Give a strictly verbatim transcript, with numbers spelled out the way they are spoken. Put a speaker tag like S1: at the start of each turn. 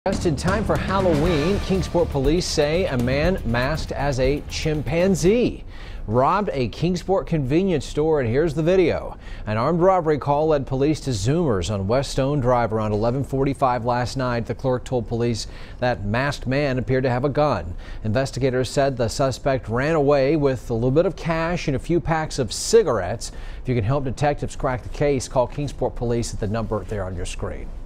S1: Just in time for Halloween, Kingsport police say a man masked as a chimpanzee robbed a Kingsport convenience store, and here's the video. An armed robbery call led police to Zoomerz on West Stone Drive around eleven forty-five last night. The clerk told police that masked man appeared to have a gun. Investigators said the suspect ran away with a little bit of cash and a few packs of cigarettes. If you can help detectives crack the case, call Kingsport police at the number there on your screen.